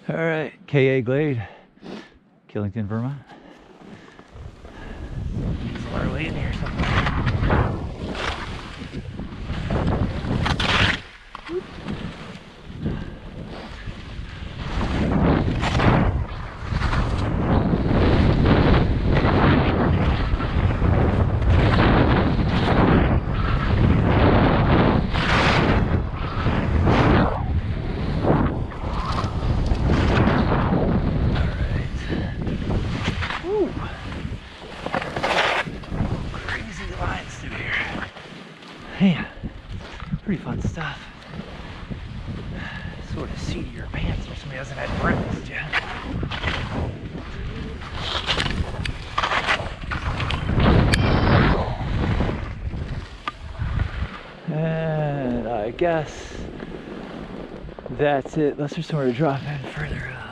All right, KA Glade, Killington, Vermont. There's water way in here somewhere. Man, pretty fun stuff. Sort of seat of your pants if somebody hasn't had breakfast yet. And I guess that's it. Unless there's somewhere to drop in further up.